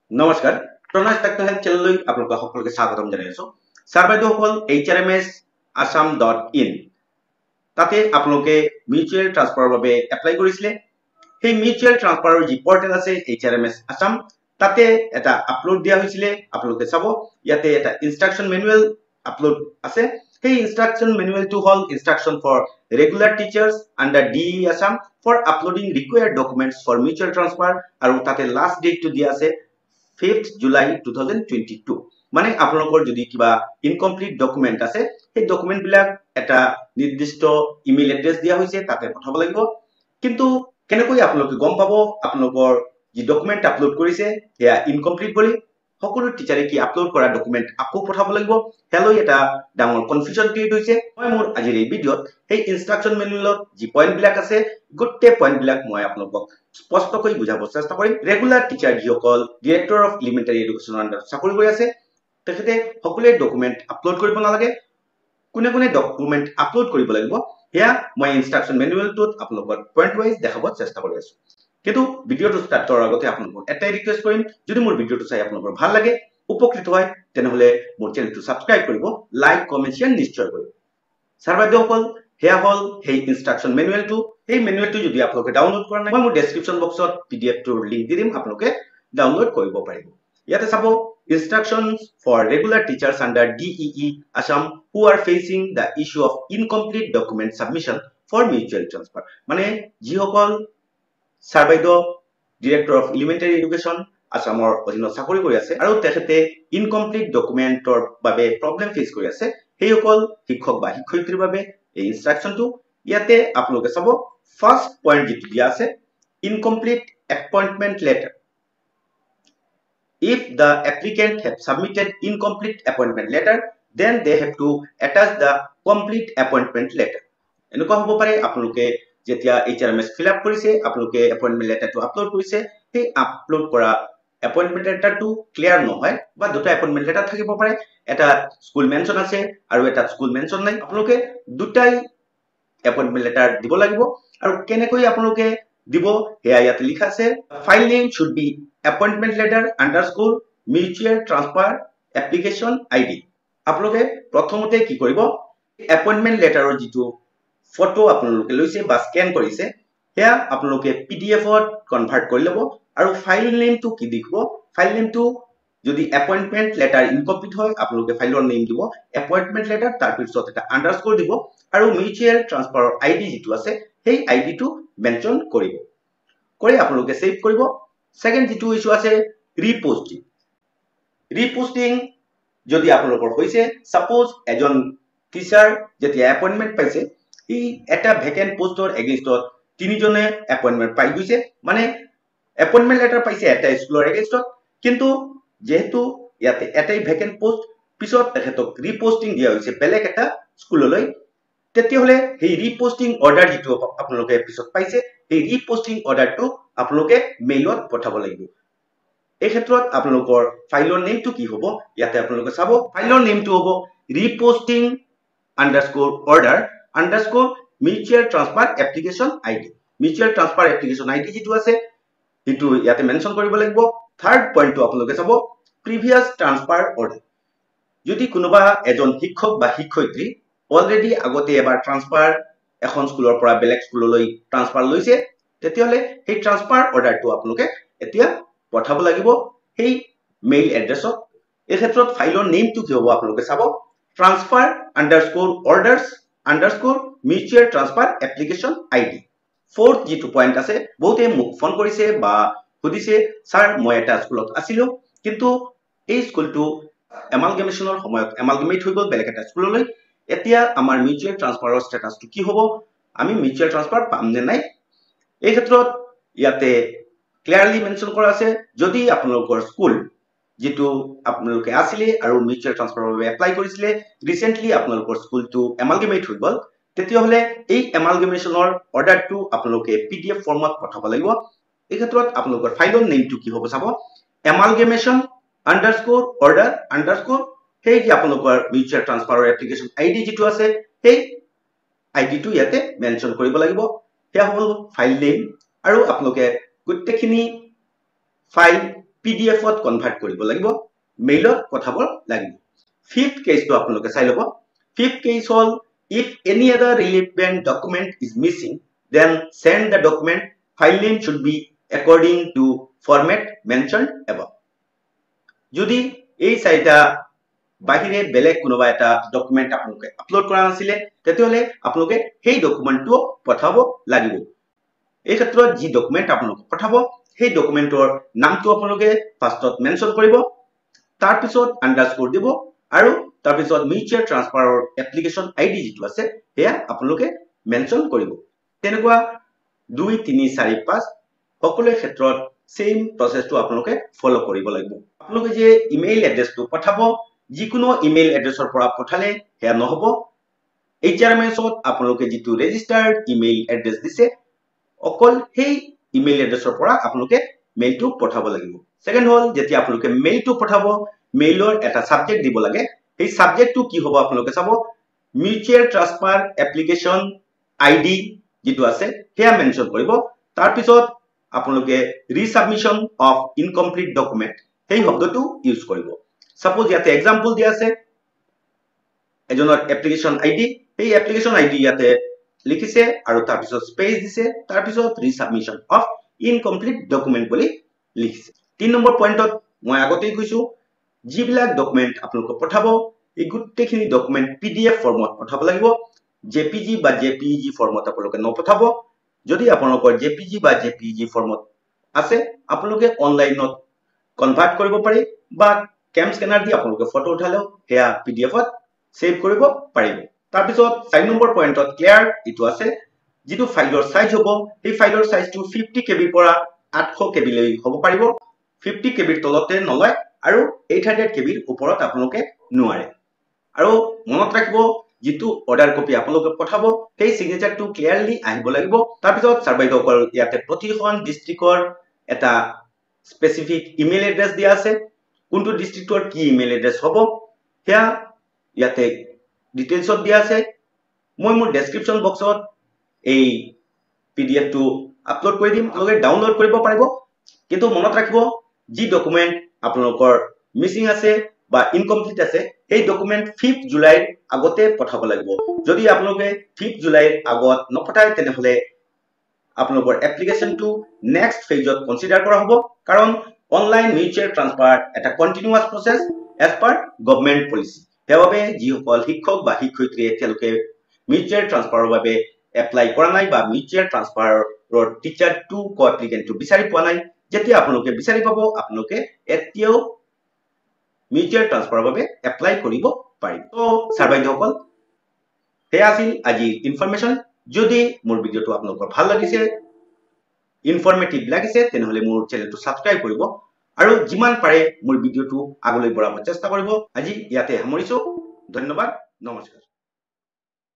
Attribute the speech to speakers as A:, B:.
A: নমস্কাৰ প্ৰণয় techno health চেনেললৈ আপোনালোক সকলোকে স্বাগতম জনাইছো ছাৰ বাইদেউসকল HRMS assam.in তাতে আপোনালোকে মিউচুৱেল ট্ৰান্সফাৰৰ বাবে এপ্লাই কৰিছিলে সেই মিউচুৱেল ট্ৰান্সফাৰৰ যি পৰ্টেল আছে HRMS assam তাতে এটা আপলোড দিয়া হৈছিলে আপোনালোকে চাব ইয়াতে এটা ইনষ্ট্ৰাকচন মেনুৱেল আপলোড আছে সেই ইনষ্ট্ৰাকচন মেনুৱেলটো হল instruction for regular teachers under DE assam for uploading required documents for mutual transfer আৰু তাতে লাষ্ট ডেটটো দিয়া আছে 5th July 2022 মানে আপোনালোকৰ যদি কিবা ইনকমপ্লিট ডকুমেন্ট আছে সেই ডকুমেন্ট বিলাক এটা নিৰ্দিষ্ট ইমেইল এড্ৰেছ দিয়া হৈছে তাতে পঠাব লাগিব কিন্তু কেনেকৈ আপোনালোকে গম পাব আপোনালোকৰ যি ডকুমেন্ট আপলোড কৰিছে হেয়া ইনকমপ্লিট বুলি সকলো টিচাৰে কি আপলোড কৰা ডকুমেন্ট আকৌ পঠাব লাগিব হেলৈ এটা ডাঙৰ কনফিউজন ক্ৰিয়েট হৈছে মই মোৰ আজিৰ এই ভিডিঅত সেই ইনষ্ট্ৰাকচন মেনুৱেলত যি পইণ্ট বিলাক আছে গোটেই পইণ্ট বিলাক মই আপোনালোকক স্পষ্টকৈ বুজাব চেষ্টা কৰিম ৰেগুলাৰ টিচাৰ যিসকল ডিৰেক্টৰ অফ এলিমেণ্টাৰী এডুকেশ্যনৰ আন্ডাৰত চাকৰি কৰি আছে তেখেতে সকলোৱে ডকুমেন্ট আপলোড কৰিব নালাগে কোনে কোনে ডকুমেন্ট আপলোড কৰিব লাগিব হেয়া মই ইনষ্ট্ৰাকচন মেনুৱেলটোত আপোনালোকক পইণ্ট ৱাইজ দেখাব চেষ্টা কৰি আছো কিন্তু ভিডিঅটো ষ্টাৰ্ট কৰাৰ আগতে আপোনালোকক এটাই ৰিকুৱেষ্ট কৰিম যদি মোৰ ভিডিঅটো চাই আপোনালোকৰ ভাল লাগে উপকৃত হয় তেনেহলে মোৰ চেনেলটো সাবস্ক্ৰাইব কৰিব লাইক কমেন্ট শেয়াৰ নিশ্চয় কৰিব ছাৰ বাইদেউসকল হেয়া হল সেই ইনষ্ট্ৰাকচন মেনুৱেলটো এই মেনুৱেলটো যদি আপোনালোকে ডাউনলোড কৰা নাই মই মোৰ ডেসক্ৰিপচন বক্সত PDF-টোৰ লিংক দি দিম আপোনালোকে ডাউনলোড কৰিব পাৰিব ইয়াতে চাব instructions for regular teachers under DEE Assam who are facing the issue of incomplete document submission for mutual transfer মানে যিসকল ছাৰ বাইদেউ ডিৰেক্টৰ অফ এলিমেণ্টাৰী এডুকেশ্যন আসামৰ অধীনত চাকৰি কৰি আছে আৰু তেখেতে ইনকমপ্লিট ডকুমেন্টৰ বাবে প্ৰবলেম ফেচ কৰি আছে সেইসকল শিক্ষক বা শিক্ষয়িত্ৰীৰ বাবে এই ইনষ্ট্ৰাকচনটো ইয়াতে আপোনালোকে চাব ফাৰ্স্ট পইণ্ট যেটো দিয়া আছে incomplete appointment letter if the applicant have submitted incomplete appointment letter then they have to attach the complete appointment letter এনেকুৱা হ'ব পাৰে আপোনালোকে যেতিয়া HRMS fill up কৰিছে আপোনালোকে appointment letterটো আপলোড কৰিছে সেই আপলোড কৰা appointment letterটো ক্লিয়াৰ নহয় বা দুটা appointment letter থাকিব পাৰে এটা স্কুল মেনশন আছে আৰু এটা স্কুল মেনশন নাই আপোনালোকে দুটাই appointment letter দিব লাগিব আৰু কেনেকৈ আপোনালোকে দিব হেয়া ইয়াতে লিখা আছে file name should be appointment letter underscore mutual transfer application ID আপোনালোকে প্ৰথমতে কি কৰিব appointment letterৰ যিটো ফটো আপোনালোকে লৈছে বা স্ক্যান কৰিছে হেয়া আপোনালোকে PDF-ত কনভাৰ্ট কৰি লব আৰু ফাইল নেমটো কি লিখিব ফাইল নেমটো যদি appointment letter incomplete হয় আপোনালোকে ফাইলৰ নেম দিব appointment letter তাৰ পিছত এটা আন্ডাৰস্কোৰ দিব আৰু মিউচুৱেল ট্ৰান্সফাৰৰ ID যিটো আছে সেই ID-টো মেনশন কৰিব কৰি আপোনালোকে সেভ কৰিব সেকেন্ড যেটো ইস্যু আছে ৰিপোষ্টিং যদি আপোনালোকৰ হৈছে সাপোজ এজন টিচাৰ যেতিয়া এপইন্টমেন্ট পাইছে ই এটা ভেকেন্ট পোষ্টৰ এগেইনষ্টত তিনিজনে এপইন্টমেন্ট পাই গৈছে মানে এপইন্টমেন্ট লেটাৰ পাইছে এটা স্কুলৰ এগেইনষ্টত কিন্তু যেহেতু ইয়াতে এটাই ভেকেন্ট পোষ্ট পিছত তেখেতক ৰিপোষ্টিং দিয়া হৈছে বেলেগ এটা স্কুললৈ তেতিয়াহলে সেই ৰিপোষ্টিং অৰ্ডাৰ যেটো আপোনালোকে পিছত পাইছে এই ৰিপোষ্টিং অৰ্ডাৰটো আপোনালোকে মেইলত পঠাব লাগিব এই ক্ষেত্ৰত আপোনালোকৰ ফাইলৰ নেমটো কি হ'ব ইয়াতে আপোনালোকে চাব ফাইলৰ নেমটো হ'ব reposting underscore order underscore mutual transfer application ID mutual transfer application ID যেটো আছে এটো ইয়াতে মেনশন কৰিব লাগিব থাৰ্ড পইণ্টটো আপোনালোকে চাব previous transfer order যদি কোনোবা এজন শিক্ষক বা শিক্ষয়িত্ৰী অলৰেডি আগতে এবাৰ ট্ৰান্সফাৰ এখন স্কুলৰ পৰা বেলেগ স্কুললৈ ট্ৰান্সফাৰ লৈছে তেতিয়াহলে সেই ট্ৰান্সফাৰ অৰ্ডাৰটো আপোনালোকে এতিয়া পঠাব লাগিব সেই মেইল এড্ৰেছত এই ক্ষেত্ৰত ফাইলৰ নেমটো কি হ'ব আপোনালোকে চাব transfer underscore orders underscore mutual transfer application ID fourth যেটো পইণ্ট আছে বহুতে মোক ফোন কৰিছে বা সুধিছে স্যাৰ মই এটা স্কুলত আছিলো কিন্তু এই স্কুলটো এমালগেমেশনৰ সময়ত এমালগেমেট হৈ গল বেলেগ এটা স্কুললৈ এতিয়া আমাৰ মিউচুৱেল ট্ৰান্সফাৰৰ ষ্টেটাসটো কি হ'ব আমি মিউচুৱেল ট্ৰান্সফাৰ পাম নে নাই এই ক্ষেত্ৰত ইয়াতে ক্লিয়াৰলি মেনশন কৰা আছে যদি আপোনালোকৰ স্কুল যেটো আপোনালোকে আছিলে আৰু মিউচুৱেল ট্ৰান্সফাৰৰ বাবে এপ্লাই কৰিছিলে ৰিসেন্টলি আপোনালোকৰ স্কুলটো এমালগেমেট হৈ গল তেতিয়াহলে এই এমালগেমেশনৰ অৰ্ডাৰটো আপোনালোকে PDF ফৰ্মত পঠাব লাগিব এই ক্ষেত্ৰত আপোনালোকৰ ফাইলৰ নেমটো কি হ'ব চাব amalgamation underscore order underscore সেই যে আপোনালোকৰ মিউচুৱেল ট্ৰান্সফাৰৰ এপ্লিকেশন ID যেটো আছে সেই ID টো ইয়াতে মেনশন কৰিব লাগিব হেয়া হ'ল ফাইল নেম আৰু আপোনালোকে গোটেইখিনি ফাইল PDF ত কনভাৰ্ট কৰিব লাগিব মেইলত পঠাব লাগিব ফিফথ কেছটো আপোনালোকে চাই ল'ব ফিফথ কেছ হ'ল if any other relevant document is missing then send the document file name should be according to format mentioned above যদি এই চাৰিটা বাহিৰে বেলেগ কোনোবা এটা ডকুমেন্ট আপোনালোকে আপলোড কৰা নাছিলে তেতিয়াহলে আপোনালোকে সেই ডকুমেন্টটো পঠাব লাগিব এই ক্ষেত্ৰত যি ডকুমেন্ট আপোনালোকে পঠাব সেই ডকুমেন্টৰ নামটো আপোনালোকে ফাৰ্ষ্টত মেনশন কৰিব তাৰ পিছত আন্ডাৰস্কোৰ দিব আৰু তাৰ পিছত মিউচুৱেল ট্ৰান্সফাৰৰ এপ্লিকেশন আইডি যেটো আছে হেয়া আপোনালোকে মেনশন কৰিব তেনেকুৱা 2 3 4 5 সকলো ক্ষেত্ৰত সেম প্ৰসেসটো আপোনালোকে ফলো কৰিব লাগিব আপোনালোকে যে ইমেইল এড্ৰেছটো পঠাব যিকোনো ইমেইল এড্ৰেছৰ পৰা পঠালে হেয়া নহব HRMS ত আপোনালোকে যেটো ৰেজিষ্টাৰ্ড ইমেইল এড্ৰেছ দিছে অকল সেই ইমেইল এড্ৰেছৰ পৰা আপোনালোকে মেইলটো পঠাব লাগিব সেকেন্ড হল যেতিয়া আপোনালোকে মেইলটো পঠাব মেইলৰ এটা সাবজেক্ট দিব লাগে এই সাবজেক্টটো কি হ'ব আপোনালোকে চাব মিউচুৱেল ট্ৰান্সফাৰ এপ্লিকেশন আইডি যেটো আছে হেয়া মেনশন কৰিব তাৰ পিছত আপোনালোকে ৰিসাবমিশন অফ ইনকমপ্লিট ডকুমেন্ট সেই শব্দটো ইউজ কৰিব সাপোজ ইয়াতে এক্সাম্পল দিয়া আছে এজনৰ এপ্লিকেশন আইডি এই এপ্লিকেশন আইডি ইয়াতে লিখিছে আৰু তাৰ পিছত স্পেস দিছে তাৰ পিছত ৰিসাবমিশন অফ ইনকমপ্লিট ডকুমেন্ট বুলি লিখিছে 3 নম্বৰ পইণ্টত মই আগতেই কৈছো যিবিলাক ডকুমেন্ট আপোনালোকে পঠাব এই গুটেখিনি ডকুমেন্ট PDF ফৰ্মত পঠাব লাগিব JPG বা JPEG ফৰ্মত আপোনালোকে নপঠাব যদি আপোনালোকৰ JPG বা JPEG ফৰ্মত আছে আপোনালোকে অনলাইনত কনভাৰ্ট কৰিব পাৰি বা কেম স্ক্যানাৰ দি আপোনালোকে ফটো উঠালেও হেয়া PDF ত সেভ কৰিব পাৰিব তাৰ পিছত 4 নম্বৰ পইণ্টত ক্লিয়াৰ ইটো আছে যেটো ফাইলৰ সাইজ হ'ব এই ফাইলৰ সাইজটো 50 KB পৰা 800 KB লৈ হ'ব পাৰিব 50 KB ৰ তলতে নলয় আৰু 800 KB ৰ ওপৰত আপোনালোকে নোৱাৰে আৰু মনত ৰাখিব যেটো অৰ্ডাৰ কপি আপোনালোকে পঠাব সেই সিগনেচাৰটো ক্লিয়াৰলি আহিব লাগিব তাৰ পিছত সাৰ্ভাইডসকল ইয়াতে প্ৰতিখন ডিস্ট্ৰিক্টৰ এটা স্পেসিফিক ইমেইল এড্ৰেছ দিয়া আছে কোনটো ডিস্ট্ৰিক্টৰ কি ইমেইল এড্ৰেছ হ'ব হেয়া ইয়াতে ডিটেইলছত দিয়া আছে মই মোৰ ডেসক্ৰিপচন বক্সত এই PDF টো আপলোড কৰি দিম আপোনালোকে ডাউনলোড কৰিব পাৰিব কিন্তু মনত ৰাখিব যি ডকুমেন্ট আপোনালোকৰ মিসিং আছে বা ইনকমপ্লিট আছে এই ডকুমেন্ট 5 জুলাইৰ আগতে পঠাব লাগিব যদি আপোনালোকে 5 জুলাইৰ আগত নপঠায় তেনেহলে আপোনালোকৰ এপ্লিকেশনটো নেক্সট ফেজত কনসিডাৰ কৰা হ'ব কাৰণ অনলাইন মিউচুৱেল ট্ৰান্সফাৰ এটা continuous process as per government policy হেবাবে যিসকল শিক্ষক বা শিক্ষয়িত্ৰী এতিয়ালৈকে মিউচুৱেল ট্ৰান্সফাৰৰ বাবে এপ্লাই কৰা নাই বা মিউচুৱেল ট্ৰান্সফাৰৰ টিচাৰ 2 কো এপ্লিকেন্টটো বিচাৰি পোৱা নাই যেতিয়া আপোনালোকে বিচাৰি পাব আপোনালোকে এতিয়াও মিউচুৱেল ট্ৰান্সফাৰৰ বাবে এপ্লাই কৰিব পাৰিব তো সাৰ্ভাইডসকল হেয়া আছিল আজি ইনফৰমেশন যদি মোৰ ভিডিওটো আপোনালোকৰ ভাল লাগিছে ইনফৰমেটিভ লাগিছে তেনেহলে মোৰ চেনেলটো সাবস্ক্ৰাইব কৰিব আৰু যিমান পাৰে মোৰ ভিডিওটো আগলৈ বঢ়াব চেষ্টা কৰিব আজি ইয়াতে সামৰিছো ধন্যবাদ নমস্কাৰ